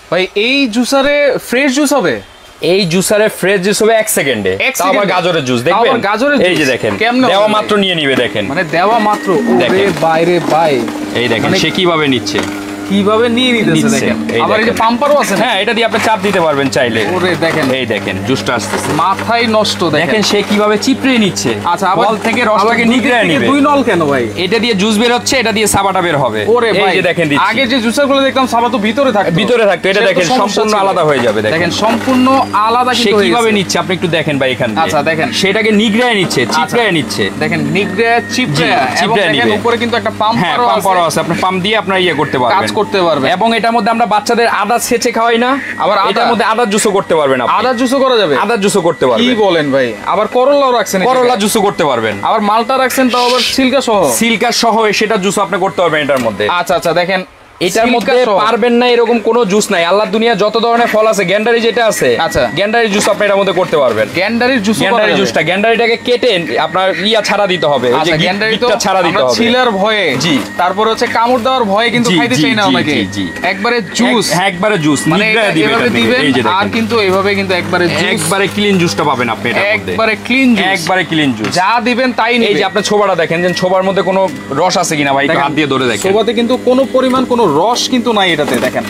ভাই এই জুসারে fresh juice হবে? এই জুসারে ফ্রেশ জুস হবে 1 সেকেন্ডে। আবার গাজরের জুস দেখবেন, গাজরের এই যে দেখেন দেওয়া মাত্র নিয়ে নিবে, দেখেন মানে দেওয়া মাত্র। ওরে বাইরে ভাই, এই দেখেন সে কিভাবে নিচ্ছে, কিভাবে নিয়ে নিতেছে দেখেন। আবার এই যে পাম্পারও আছে, হ্যাঁ এটা দিয়ে আপনি চাপ দিতে পারবেন চাইলে। ওরে দেখেন, এই দেখেন জুসটা আসতেছে, মাথায় নষ্ট। দেখেন সে কিভাবে চিপড়ে নিচ্ছে। আচ্ছা, আবার থেকে রসটাকে নিগড়ায় নিবে। দুই নল কেন ভাই? এটা দিয়ে জুস বের হচ্ছে, এটা দিয়ে সাবাটা বের হবে। ওরে ভাই, এই যে দেখেন দিচ্ছি। আগে যে জুসারগুলো দেখতাম সাবা তো ভিতরে থাকতো, এটা দেখেন সম্পূর্ণ আলাদা হয়ে যাবে। দেখেন সম্পূর্ণ আলাদা সে কিভাবে নিচ্ছে আপনি একটু দেখেন ভাই এখান থেকে। আচ্ছা দেখেন সেটাকে নিগড়ায় নিচ্ছে, চিপড়ায় নিচ্ছে। দেখেন নিগড়ায় চিপড়ায়, এবং দেখেন উপরে কিন্তু একটা পাম্পারও আছে। আপনি পাম্প দিয়ে আপনার ইয়ে করতে পারবেন, কাজ করতে পারবেন। এবং এটার মধ্যে আমরা বাচ্চাদের আদা ছেঁচে খাওয়াই না, আবার এটার মধ্যে আদার জুসও করতে পারবেন। আদার জুসও করা যাবে? আদার জুসও করতে পারবেন। কি বলেন ভাই? আবার করলাও রাখছেন? করলা জুসও করতে পারবেন। আবার মালটা রাখছেন, তাও আবার সিল্কা সহ? সিল্কা সহ সেটা জুস আপনি করতে পারবেন এটার মধ্যে। আচ্ছা আচ্ছা, দেখেন এটার মধ্যে পারবেন না এরকম কোনো জুস নাই। আল্লাহর দুনিয়া যত ধরনের ফল আছে, গ্যান্ডারি যেটা আছে, আচ্ছা গ্যান্ডারির জুস আপনি এটার মধ্যে করতে পারবেন। গ্যান্ডারির জুস, গ্যান্ডারির জুসটা গ্যান্ডারিটাকে কেটে আপনার ছাড়া দিতে হবে, এই যে গ্যান্ডারিটা ছাড়া দিতে হবে। ছিলার ভয়ে, জি, তারপর হচ্ছে কামড় দেওয়ার ভয়ে কিন্তু খাইতে চাই না অনেকে। একবারে জুস, একবারে জুস মানে এভাবে দিবেন, আর কিন্তু এইভাবে কিন্তু একবারে জুস, একবারে ক্লিন জুসটা পাবেন আপনি এটার মধ্যে। একবারে ক্লিন জুস, একবারে ক্লিন জুস, যা দিবেন তাই নিবে। এই যে আপনি ছোবাটা দেখেন, যে ছোবার মধ্যে কোনো রস আছে কিনা ভাই, হাত দিয়ে ধরে দেখেন। ছোবাতে কিন্তু কোনো পরিমাণ কোনো রস কিন্তু নাই এটাতে, দেখেন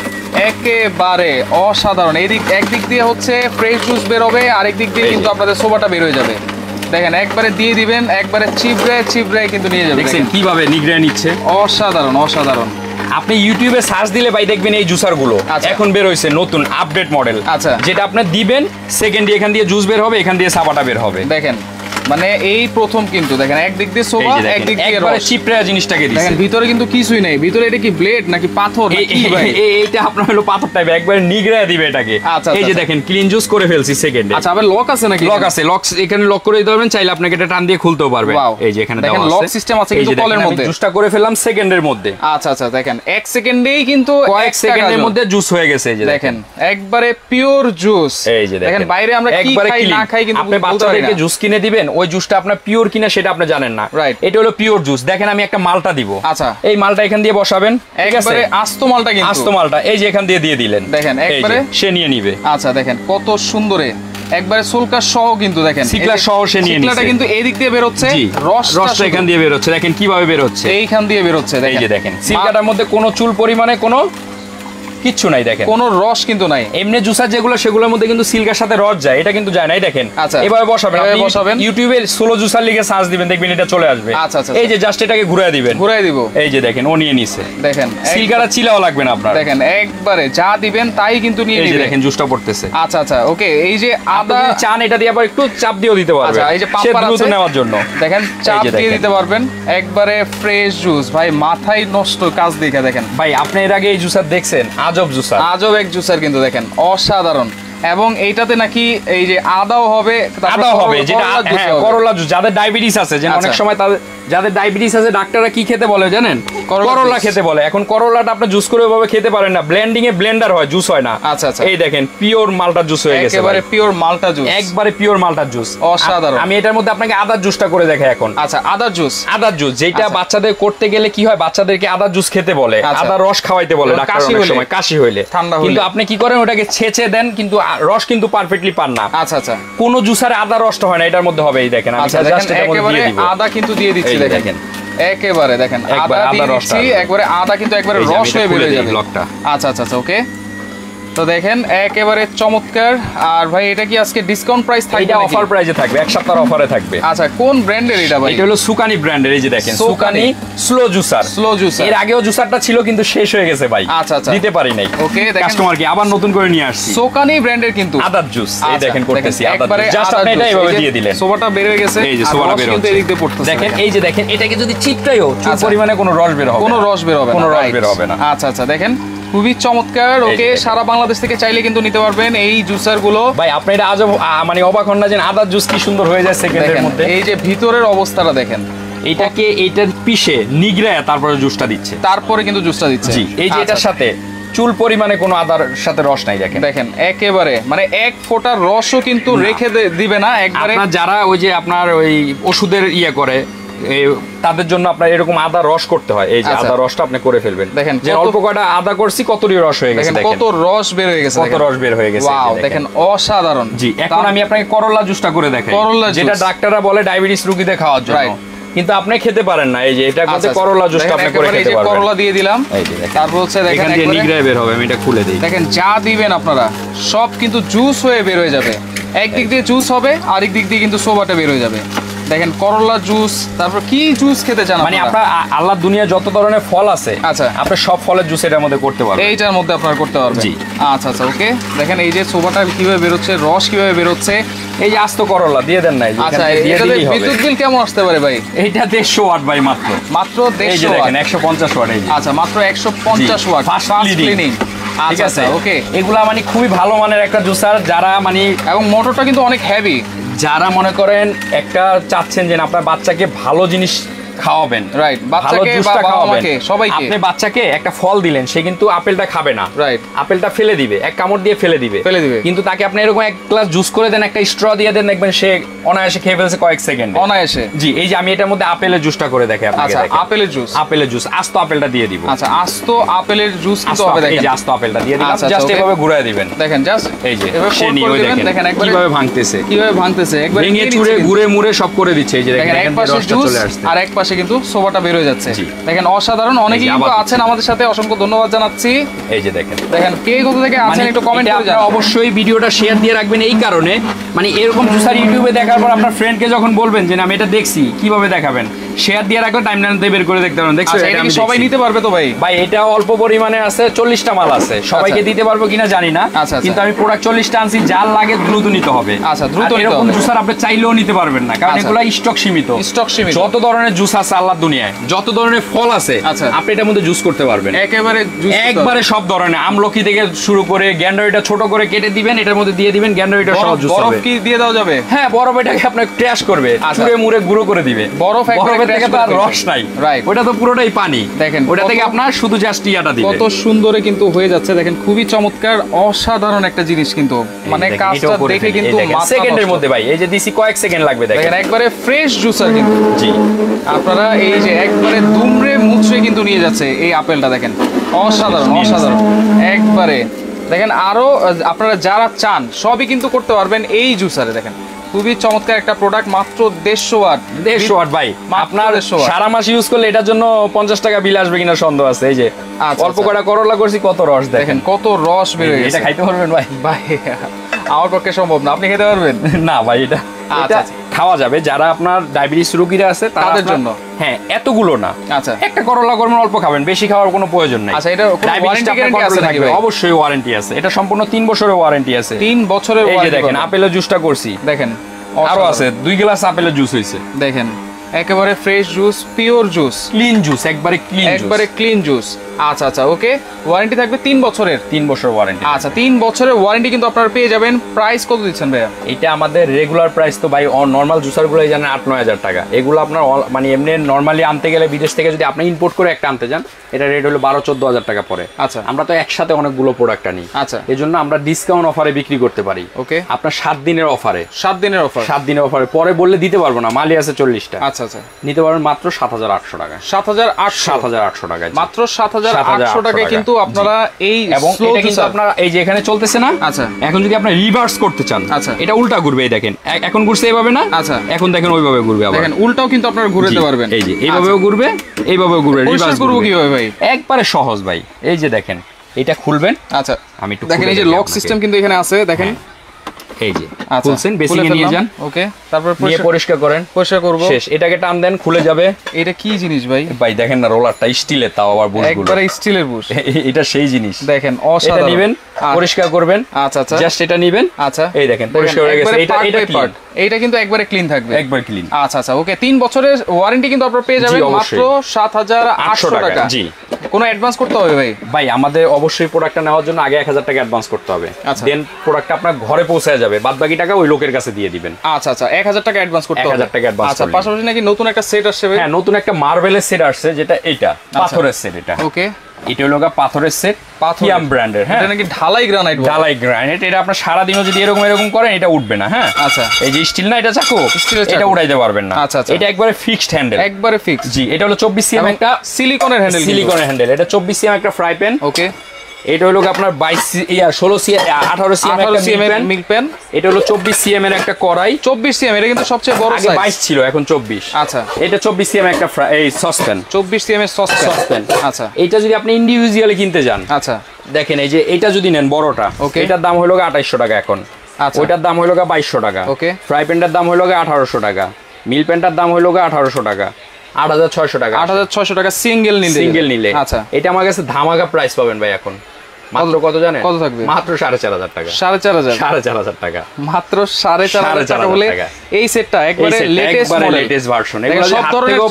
একেবারে অসাধারণ। এদিক একদিক দিয়ে হচ্ছে ফ্রেশ জুস বের হবে, আরেক দিক দিয়ে কিন্তু আপনাদের সোবাটা বের হয়ে যাবে। দেখেন একবারে দিয়ে দিবেন, একবারে চিপড়ে কিন্তু নিয়ে যাবে। দেখেন কিভাবে নিগড়ায় নিচ্ছে, অসাধারণ অসাধারণ। আপনি ইউটিউবে সার্চ দিলে ভাই দেখবেন এই জুসার গুলো এখন বের হয়েছে নতুন আপডেট মডেল। আচ্ছা, যেটা আপনি দিবেন সেকেন্ডে এখান দিয়ে জুস বের হবে, এখান দিয়ে সাবাটা বের হবে। দেখেন মানে এই প্রথম কিন্তু দেখেন একদিক দিয়ে সোবা, একদিক দিয়ে একবারে চিপড়া জিনিসটাকে দিয়েছে। দেখেন ভিতরে কিন্তু কিছুই নাই। ভিতরে এটা কি ব্লেড নাকি পাথর নাকি ভাই? এইটা আপনার হলো পাথর টাইপ, একবারে নিগড়ায় দিবে এটাকে। এই যে দেখেন ক্লিন জুস করে ফেলছি সেকেন্ডে। আচ্ছা, আবার লক আছে নাকি? লক আছে, লক এখানে লক করে দিতে পারবেন, চাইলে আপনাকে এটা টান দিয়ে খুলতেও পারবেন। এই যে এখানে দেখেন লক সিস্টেম আছে কিন্তু কলের মধ্যে। জুসটা করে ফেললাম সেকেন্ডের মধ্যে। আচ্ছা আচ্ছা, দেখেন 1 সেকেন্ডেই কিন্তু কয়েক সেকেন্ডের মধ্যে জুস হয়ে গেছে। এই যে দেখেন একবারে পিওর জুস। এই যে দেখেন বাইরে আমরা কি খাই না খাই কিন্তু আপনি বাচ্চাদেরকে জুস কিনে দিবেন, ওই জুসটা আপনার পিওর কিনা সেটা আপনি জানেন না। এটা হলো পিওর জুস। দেখেন আমি একটা মালটা দিব। আচ্ছা, এই মালটা এখান দিয়ে বসাবেন, একবারে আস্ত মালটা, কিন্তু আস্ত মালটা এই যে এখান দিয়ে দিলেন। দেখেন একবারে সে নিয়ে নিবে। আচ্ছা দেখেন কত সুন্দরে একবারে সুলকা সহ কিন্তু দেখেন সিকলা সহ সে নিয়ে নিছে। সিকলাটা কিন্তু এই দিক দিয়ে বের হচ্ছে, রসটা এখান দিয়ে বের হচ্ছে। দেখেন কিভাবে বের হচ্ছে, এইখান দিয়ে বের হচ্ছে। এই যে দেখেন সিকলাটার মধ্যে কোনো চুল পরিমাণে কোনো কিচ্ছু নাই, দেখেন কোনো রস কিন্তু নাই। এমনি জুসার যেগুলো সেগুলোর মধ্যে কিন্তু সিল্কার সাথে রস যায়, এটা কিন্তু যায় না। দেখেন আচ্ছা, এভাবে বসাবেন, ইউটিউবে সোলো জুসার লিখে সার্চ দিবেন, দেখবেন এটা চলে আসবে। আচ্ছা আচ্ছা, এই যে জাস্ট এটাকে ঘুরায় দিবেন, ঘুরায় দিব। এই যে দেখেন ও নিয়ে নিছে। দেখেন সিল্কাটা চিলাও লাগবে না আপনার। দেখেন একবারে যা দিবেন তাই কিন্তু নিয়ে নিবে। এই যে দেখেন জুসটা পড়তেছে। আচ্ছা আচ্ছা, ওকে। এই যে আদা চান, এটা দিয়ে আবার একটু চাপ দিয়েও দিতে পারবেন। আচ্ছা, এই যে পাম্পার আছে নেওয়ার জন্য, দেখেন চাপ দিয়ে দিতে পারবেন। একবারে ফ্রেশ জুস ভাই, মাথায় নষ্ট কাজ দেখে। দেখেন ভাই আপনি এর আগে এই জুসার দেখছেন? আজব জুসার, আজব এক জুসার কিন্তু দেখেন অসাধারণ। এবং এইটাতে নাকি এই যে আদাও হবে, যেটা করলা জুস। যাদের ডায়াবেটিস আছে, যে অনেক সময় যাদের ডায়াবেটিস আছে ডাক্তাররা কি খেতে বলে জানেন? করলা খেতে বলে। এখন করলাটা আপনি জুস করে ওইভাবে খেতে পারেন না, ব্লেন্ডিং এ ব্লেন্ডার হয়, জুস হয় না। আচ্ছা আচ্ছা, এই দেখেন পিওর মালটা জুস হয়ে গেছে, একেবারে পিওর মালটা জুস, একবারে পিওর মালটা জুস, অসাধারণ। আমি এটার মধ্যে আপনাকে আদার জুসটা করে দেখাই এখন। আচ্ছা, আদার জুস, যেটা বাচ্চাদের করতে গেলে কি হয়, বাচ্চাদেরকে আদার জুস খেতে বলে, আদার রস খাওয়াইতে বলে ডাক্তার অনেক সময়, কাশি হইলে, ঠান্ডা হইলে। কিন্তু আপনি কি করেন, ওটাকে ছেঁচে দেন, কিন্তু রস কিন্তু পারফেক্টলি পান না। আচ্ছা আচ্ছা, কোন জুসারে আদা রসটা হয় না, এটার মধ্যে হবে। এই দেখেন আমি জাস্ট একেবারে আদা কিন্তু দিয়ে দিচ্ছি। দেখেন একেবারে দেখেন আদা দিয়ে দিচ্ছি, একবারে আদা কিন্তু একবারে রস হয়ে বের হয়ে যাবে। আচ্ছা আচ্ছা আচ্ছা, ওকে। তো দেখেন একেবারে চমৎকার। আর ভাই এটা কি আজকে ডিসকাউন্ট প্রাইস থাকবে? এটা অফার প্রাইসে থাকবে, এক সপ্তাহের অফারে থাকবে। আচ্ছা, কোন ব্র্যান্ডের এটা ভাই? এটা হলো সুকানি ব্র্যান্ডের। এই যে দেখেন সুকানি স্লো জুসার। এর আগেও জুসারটা ছিল কিন্তু শেষ হয়ে গেছে ভাই। আচ্ছা আচ্ছা, দিতে পারি নাই। ওকে, কাস্টমারকে আবার নতুন করে নিয়ে আসছি। সুকানি ব্র্যান্ডের কিন্তু আদার জুস। এই দেখেন করতেছি আদার জুস, জাস্ট আপনি এটা এইভাবে দিয়ে দিলেন, সোবাটা বের হয়ে গেছে। এই যে সোবাটা বের হচ্ছে, এদিক দিয়ে পড়তেছে। দেখেন এই যে দেখেন, এটাকে যদি চিপটাইও চুল পরিমাণে কোনো রস বের হবে, কোনো রস বের হবে না। আচ্ছা আচ্ছা, দেখেন খুবই চমৎকার। ওকে, সারা বাংলাদেশ থেকে চাইলে কিন্তু নিতে পারবেন এই জুসার গুলো। ভাই আপনি এটা আজব মানে অবাক হন না যে আদার জুস কি সুন্দর হয়ে যায় সেকেন্ডের মধ্যে। এই যে ভিতরের অবস্থাটা দেখেন, এটাকে এইটার পিষে নিগড়ায় তারপরে জুসটা দিচ্ছে, তারপরে কিন্তু জুসটা দিচ্ছে। জি, এই যে এটার সাথে চুল পরিমাণে কোনো আদার সাথে রস নাই। দেখেন দেখেন একেবারে মানে এক ফোঁটা রসও কিন্তু রেখে দিবে না একবারে। যারা ওই যে আপনার ওই ওষুধের ইয়ে করে তাদের জন্য আপনার এরকম আদা রস করতে হয়, এই যে আদা রসটা আপনি করে ফেলবেন। দেখেন যে অল্প কয়টা আদা করছি কতটি রস হয়ে গেছে, দেখেন কত রস বের হয়ে গেছে, কত রস বের হয়ে গেছে, ওয়াও দেখেন অসাধারণ। জি, এখন আমি আপনাকে করলা জুসটা করে দেখাই, যেটা ডাক্তাররা বলে ডায়াবেটিস রোগীদের খাওয়ার জন্য, কিন্তু আপনি খেতে পারেন না। এই যে এটা মধ্যে করলা জুসটা আপনি করে খেতে পারবেন। করলা দিয়ে দিলাম, তারপর হচ্ছে দেখেন এখান থেকে নিগড়ায় বের হবে, আমি এটা খুলে দেই। দেখেন যা দিবেন আপনারা সব কিন্তু জুস হয়ে বের হয়ে যাবে, একদিক দিয়ে জুস হবে আরেক দিক দিয়ে কিন্তু সোবাটা বের হয়ে যাবে। দেখেন করলা জুস, তারপর কি জুস খেতে চান মানে আপনার আল্লাহর দুনিয়া যত ধরনের ফল আছে, আচ্ছা আপনি সব ফলের জুস এটার মধ্যে করতে পারবেন, এইটার মধ্যে আপনারা করতে পারবেন। জি আচ্ছা আচ্ছা ওকে। দেখেন এই যে সোবাটা কিভাবে বের হচ্ছে, রস কিভাবে বের হচ্ছে, এই যে আস্ত করলা দিয়ে দেন নাই। আচ্ছা এটাতে বিদ্যুৎ বিল কেমন আসতে পারে ভাই? এইটা 150 ওয়াট ভাই, মাত্র 150 ওয়াট। দেখেন 150 ওয়াট। এই যে আচ্ছা মাত্র 150 ওয়াট ফাস্ট ক্লিনিং। ঠিক আছে ওকে, এগুলা মানে খুবই ভালো মানের একটা জুসার, যারা মানে এবং মোটরটা কিন্তু অনেক হেভি, যারা মনে করেন একটা চাচ্ছেন যে আপনার বাচ্চাকে ভালো জিনিস খাওয়াবেন, রাইট, বাচ্চাকে বা বাবা-মাকে সবাইকে, আপনি বাচ্চাকে একটা ফল দিলেন, সে কিন্তু আপেলটা খাবে না, রাইট, আপেলটা ফেলে দিবে, এক কামড় দিয়ে ফেলে দিবে। কিন্তু তাকে আপনি এরকম এক গ্লাস জুস করে দেন, একটা স্ট্র দিয়ে দেন, দেখবেন সে অনায়াসে খেয়ে ফেলছে কয়েক সেকেন্ড, অনায়াসে। জি, এই যে আমি এটার মধ্যে আপেলের জুসটা করে দেখাই আপনাকে। আচ্ছা আপেলের জুস, আপেলের জুস, আস্ত আপেলটা দিয়ে দিব। আচ্ছা আস্ত আপেলের জুস কিন্তু হবে, দেখেন এই যে আস্ত আপেলটা দিয়ে দিলাম, জাস্ট এভাবে ঘুরায় দিবেন। দেখেন জাস্ট এই যে সে নিয়ে দেখেন কিভাবে ভাঙতেছে, একবার ভেঙে চুরে ঘুরে মুড়ে সব করে দিচ্ছে। এই যে দেখেন এক পাশে জুস আর এক পাশে কিন্তু সোবাটা বের হয়ে যাচ্ছে। দেখেন অসাধারণ, অনেকেই কিন্তু আছেন আমাদের সাথে, অসংখ্য ধন্যবাদ জানাচ্ছি। এই যে দেখেন কে কোথা থেকে আছেন একটু কমেন্ট করে জানান। অবশ্যই ভিডিওটা শেয়ার দিয়ে রাখবেন, এই কারণে মানে এরকম জুসার ইউটিউবে দেখার পর আপনার ফ্রেন্ডকে যখন বলবেন যে আমি এটা দেখছি, কিভাবে দেখাবেন, শেয়ার দিয়ে রাখবেন, টাইমলাইনে বের করে দেখতে পারেন। দেখছো এটা কি সবাই নিতে পারবে তো ভাই? ভাই এটা অল্প পরিমাণে আছে, 40টা মাল আছে, সবাইকে দিতে পারবো কিনা জানি না, কিন্তু আমি প্রোডাক্ট 40টা আনছি, যার লাগে দ্রুত নিতে হবে। আচ্ছা দ্রুত, এরকম জুসার আপনি চাইলেও নিতে পারবেন না, কারণ এগুলো স্টক সীমিত। যত ধরনের জুস আছে আল্লাহর দুনিয়ায়, যত ধরনের ফল আছে, আপনি এটার মধ্যে জুস করতে পারবেন, একবারে সব ধরনের, আমলকি থেকে শুরু করে গ্যান্ডারিটা ছোট করে কেটে দিবেন, এটার মধ্যে দিয়ে দিবেন, গ্যান্ডারিটা সহ জুস হবে। বরফ কি দিয়ে দাও যাবে? হ্যাঁ, বরফ এটাকে আপনার ক্র্যাশ করবে, চুরে মুড়ে গুঁড়ো করে দিবে। বরফের থেকে তো আর রস নাই, রাইট, ওটা তো পুরোটাই পানি। দেখেন ওটা থেকে আপনার শুধু জাস্ট ইয়াটা দিবে, কত সুন্দরে কিন্তু হয়ে যাচ্ছে। দেখেন খুবই চমৎকার, অসাধারণ একটা জিনিস, কিন্তু মানে কাজটা দেখে কিন্তু সেকেন্ডের মধ্যে ভাই, এই যে দিছি কয়েক সেকেন্ড লাগবে। দেখেন একবারে ফ্রেশ জুসার কিন্তু। জি, আপনারা এই যে একবারে দুমড়ে মুচড়ে কিন্তু নিয়ে যাচ্ছে এই আপেলটা, দেখেন অসাধারণ অসাধারণ একবারে। দেখেন আরো আপনারা যারা চান সবই কিন্তু করতে পারবেন এই জুসারে। দেখেন খুবই চমৎকার একটা প্রোডাক্ট, মাত্র 150 ওয়াট। 150 ওয়াট ভাই, আপনার সারা মাস ইউজ করলে এটার জন্য 50 টাকা বিল আসবে কিনা সন্দেহ আছে। এই যে অল্প কটা করলা করছি, কত রস দেখেন, কত রস বের হয়ে গেছে। এটা খাইতে পারবেন ভাই? ভাই আমার পক্ষে সম্ভব না, আপনি খেতে পারবেন না ভাই, এটা খাওয়া যাবে যারা আপনার ডায়াবেটিস রোগীরা আছে তাদের জন্য। হ্যাঁ, এতগুলো না, আচ্ছা একটা করলা করবেন, অল্প খাবেন, বেশি খাওয়ার কোনো প্রয়োজন নেই। আচ্ছা, এটা ওয়ারেন্টি গ্যারান্টি আছে নাকি ভাই? অবশ্যই ওয়ারেন্টি আছে, এটা সম্পূর্ণ 3 বছরের ওয়ারেন্টি আছে। 3 বছরের ওয়ারেন্টি। এই যে দেখেন আপেলের জুসটা করছি, দেখেন আরো আছে 2 গ্লাস আপেলের জুস হইছে। দেখেন একেবারে fresh juice, pure juice, clean juice, একবারে ক্লিন জুস। আচ্ছা আচ্ছা ওকে, ওয়ারেন্টি থাকবে 3 বছরের। 3 বছর ওয়ারেন্টি। আচ্ছা 3 বছরের ওয়ারেন্টি কিন্তু আপনারা পেয়ে যাবেন। প্রাইস কত দিচ্ছেন ভাইয়া? এটা আমাদের রেগুলার প্রাইস তো ভাই, নরমাল জুসার গুলো জানেন 8-9 হাজার টাকা। এগুলো আপনার মানে এমনি নরমালি আনতে গেলে বিদেশ থেকে যদি আপনি ইম্পোর্ট করে একটা আনতে যান, এটা রেট হলো 12-14 হাজার টাকা পড়ে। আচ্ছা, আমরা তো একসাথে অনেকগুলো প্রোডাক্ট আনি। আচ্ছা, এই জন্য আমরা ডিসকাউন্ট অফারে বিক্রি করতে পারি। ওকে, আপনার 7 দিনের অফারে, 7 দিনের অফারে পরে বললে দিতে পারবো না, মালই আছে 40টা। আচ্ছা আচ্ছা, নিতে পারবেন মাত্র 7,800 টাকা। 7,800 টাকা, মাত্র 7,800 টাকা। কিন্তু আপনারা এই স্লো কিন্তু আপনারা এই যে এখানে চলতেছে না। আচ্ছা, এখন যদি আপনি রিভার্স করতে চান, আচ্ছা এটা উল্টা ঘুরবে, এই দেখেন এখন ঘুরছে এইভাবে না। আচ্ছা, এখন দেখেন ওইভাবে ঘুরবে, আবার দেখেন উল্টাও কিন্তু আপনারা ঘুরাতে পারবেন। এই যে এইভাবেও ঘুরবে, এইভাবেও ঘুরবে। রিভার্স করব কিভাবে ভাই? একবারে সহজ ভাই, এই যে দেখেন এটা খুলবেন। আচ্ছা, আমি একটু দেখেন, এই যে লক সিস্টেম কিন্তু এখানে আছে, দেখেন এই যে খুলছেন, বেসিংয়ে নিয়ে যান। ওকে, তারপর নিয়ে পরিষ্কার করেন, পরিষ্কার করব, শেষ। এটাকে টান দেন, খুলে যাবে। এটা কি জিনিস ভাই? ভাই দেখেন না, রোলারটা স্টিলের, তাও আবার বুশগুলো একবারে স্টিলের বুশ। এটা সেই জিনিস, দেখেন অসাধারণ। এটা নেবেন, পরিষ্কার করবেন। আচ্ছা আচ্ছা, জাস্ট এটা নেবেন। আচ্ছা, এই দেখেন পরিষ্কার হয়ে গেছে। এটা ক্লিন, এইটা কিন্তু একবারে ক্লিন থাকবে, একবার ক্লিন। আচ্ছা আচ্ছা ওকে, 3 বছরের ওয়ারেন্টি কিন্তু আপনারা পেয়ে যাবেন মাত্র 7,800 টাকা। জি, কোনো অ্যাডভান্স করতে হবে ভাই? ভাই আমাদের অবশ্যই প্রোডাক্টটা নেওয়ার জন্য আগে 1000 টাকা অ্যাডভান্স করতে হবে। দেন প্রোডাক্টটা আপনার ঘরে পৌঁছে যাবে, বাদ বাকি টাকা ওই লোকের কাছে দিয়ে দিবেন। আচ্ছা আচ্ছা, 1000 টাকা অ্যাডভান্স করতে হবে। 1000 টাকা অ্যাডভান্স। আচ্ছা, পাশাপাশি নাকি নতুন একটা সেট আসছে ভাই? হ্যাঁ, নতুন একটা মার্বেলের সেট আসছে, যেটা এইটা পাথরের সেট। এটা ওকে, এটা হলো পাথরের সেট, পাথিয়াম ব্র্যান্ডের। হ্যাঁ, এটা নাকি ঢালাই গ্রানাইট। ঢালাই গ্রানাইট, এটা আপনার সারা দিনও যদি এরকম করেন এটা উঠবে না। হ্যাঁ, আচ্ছা, এই যে স্টিল না, এটা চাকু, এটা উঠাইতে পারবেন না। আচ্ছা আচ্ছা, এটা একবারে ফিক্সড হ্যান্ডেল, একবারে ফিক্সড। জি, এটা হলো 24 সিএম একটা সিলিকনের হ্যান্ডেল, সিলিকনের হ্যান্ডেল। এটা 24 সিএম একটা ফ্রাই প্যান। ওকে, এটা হলো আপনার 16 সিএম 18 সিএম এর মিল্ক প্যান। এটা হলো 24 সিএম এর একটা কড়াই। 24 সিএম, এটা কিন্তু সবচেয়ে বড় সাইজ। আগে 22 ছিল, এখন 24। আচ্ছা, এটা 24 সিএম একটা এই সসপ্যান, 24 সিএম এর সসপ্যান। আচ্ছা, এটা যদি আপনি ইন্ডিভিজুয়ালি কিনতে যান, আচ্ছা দেখেন এই যে এটা যদি নেন বড়টা, এটার দাম হলো 2800 টাকা এখন। আচ্ছা, ওইটার দাম হলো 2200 টাকা। ওকে, ফ্রাই প্যানটার দাম হলো 1800 টাকা, মিল প্যানটার দাম হলো 1800 টাকা, 8600 টাকা, 8600 টাকা সিঙ্গেল নিলে। আচ্ছা, এটা আমার কাছে ধামাকা প্রাইস পাবেন ভাই এখন। মাত্র কত জানেন? কত থাকবে? মাত্র 4500 টাকা। 4500 টাকা, মাত্র 4500 টাকা বলে এই সেটটা একবারে লেটেস্ট ভার্সন। এগুলো সব ধরনের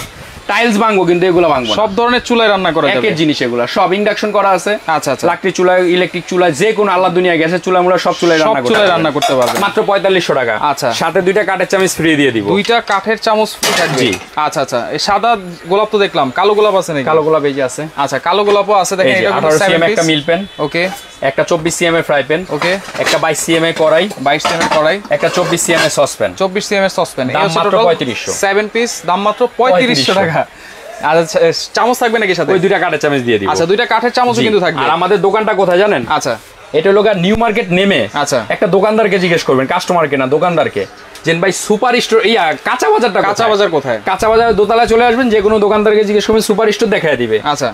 টাইলস ভাঙবো, কিন্তু এগুলো ভাঙবো সব ধরনের চুলায় রান্না করা যাবে, একই জিনিস এগুলো সব ইন্ডাকশন করা আছে। আচ্ছা আচ্ছা, লাকড়ি চুলা, ইলেকট্রিক চুলা, যে কোনো আল্লাহ দুনিয়া গ্যাসের চুলা আমরা সব চুলায় রান্না করতে পারবে। মাত্র 4500 টাকা। আচ্ছা, সাথে দুইটা কাঠের চামচ ফ্রি দিয়ে দিব। দুইটা কাঠের চামচ ফ্রি থাকবে। জি, আচ্ছা আচ্ছা। এই সাদা গোলাপ তো দেখলাম, কালো গোলাপ আছে নাকি? কালো গোলাপ এই যে আছে। আচ্ছা, কালো গোলাপও আছে। দেখেন, এটা 18 সিএম একটা মিল প্যান। ওকে, একটা 24 সিএম এর ফ্রাই প্যান। ওকে, একটা 22 সিএম এর কড়াই, 22 সিএম এর কড়াই, একটা 24 সিএম এর সসপ্যান, 24 সিএম এর সসপ্যান। দাম মাত্র 3500। 7 পিস, দাম মাত্র 3500 টাকা। আচ্ছা, চামচ থাকবে নাকি সাথে? ওই দুইটা কাঠের চামচ দিয়ে দিব। আচ্ছা, দুইটা কাঠের চামচও কিন্তু থাকবে। আর আমাদের দোকানটা কোথায় জানেন? আচ্ছা, এটা হলো নিউ মার্কেট নেমে, আচ্ছা, একটা দোকানদারকে জিজ্ঞেস করবেন, কাস্টমারকে না, দোকানদারকে, যে ভাই সুপার স্টোর কাঁচা বাজারটা, কাঁচা বাজার কোথায়? কাঁচা বাজারের দোতলায় চলে আসবেন, যে কোনো দোকানদারকে জিজ্ঞেস করবেন, সুপার স্টোর দেখায় দিবে। আচ্ছা,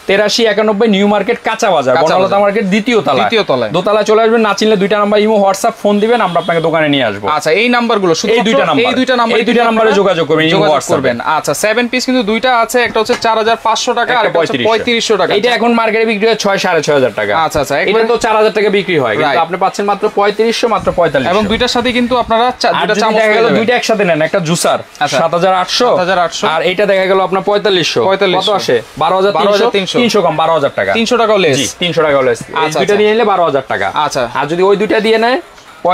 8391 নিউ মার্কেট, কাঁচা বাজার, বনলতা মার্কেট, দ্বিতীয় তলায়। দোতলায় চলে আসবেন, না চিনলে দুইটা নাম্বার ইমো হোয়াটসঅ্যাপ ফোন দিবেন, আমরা আপনাকে দোকানে নিয়ে আসবো। আচ্ছা, এই নাম্বারগুলো শুধু এই দুইটা নাম্বারে যোগাযোগ করবেন, ইমো হোয়াটসঅ্যাপ করবেন। আচ্ছা, 7 পিস কিন্তু দুইটা আছে, একটা হচ্ছে 4500 টাকা আর একটা হচ্ছে 3500 টাকা। এটা এখন মার্কেটে বিক্রি হয় 6500 টাকা। আচ্ছা আচ্ছা, এটা তো 4000 টাকা বিক্রি হয়, কিন্তু আপনি পাচ্ছেন মাত্র 3500, মাত্র 4500। এবং দুইটার সাথে কিন্তু আপনারা দুইটা চামচ দেখা গেল, দুইটা একসাথে নেন, একটা জুসার 7800, আর এইটা দেখা গেল আপনার 4500। কত আসে? 12300 কম, 12000 টাকা। 300 টাকা লেস, 300 টাকা লেস। এই দুইটা দিয়ে নিলে 12000 টাকা। আচ্ছা, আর যদি ওই দুইটা দিয়ে নেয়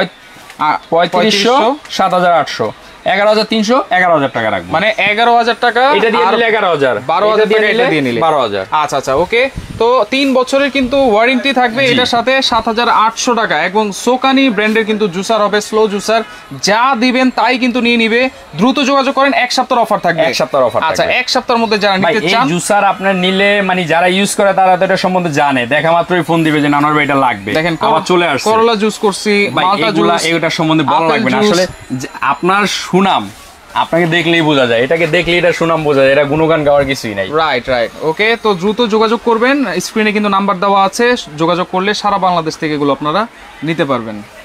3500, 7800, 11300, 11000 টাকা রাখবো, মানে 11000 টাকা। এটা দিয়ে নিলে 11000, 12000 টাকা এটা দিয়ে নিলে 12000। আচ্ছা আচ্ছা, ওকে। তো 3 বছরের কিন্তু ওয়ারেন্টি থাকবে এটার সাথে, 7800 টাকা। এবং সোকানি ব্র্যান্ডের কিন্তু জুসার হবে, স্লো জুসার, যা দিবেন তাই কিন্তু নিয়ে নিবে। দ্রুত যোগাযোগ করেন, এক সপ্তাহের অফার থাকবে। এক সপ্তাহের অফার। আচ্ছা, এক সপ্তাহের মধ্যে যারা নিতে চান, এই জুসার আপনার নিলে, মানে যারা ইউজ করে তারা তো এটা সম্বন্ধে জানে, দেখা মাত্রই ফোন দিবে যে নানার ভাই এটা লাগবে। দেখেন, আমার চলে আসছে, করলা জুস করছি, মালটা জুস, এগুলা সম্বন্ধে বলা লাগবে না। আসলে আপনার সুনাম আপনাকে দেখলেই বোঝা যায়, এটাকে দেখলে এটা সুনাম বোঝা যায়, এটা গুণগান গাওয়ার কিছুই নাই। Right right, okay. তো দ্রুত যোগাযোগ করবেন, স্ক্রিনে কিন্তু নাম্বার দেওয়া আছে, যোগাযোগ করলে সারা বাংলাদেশ থেকে এগুলো আপনারা নিতে পারবেন।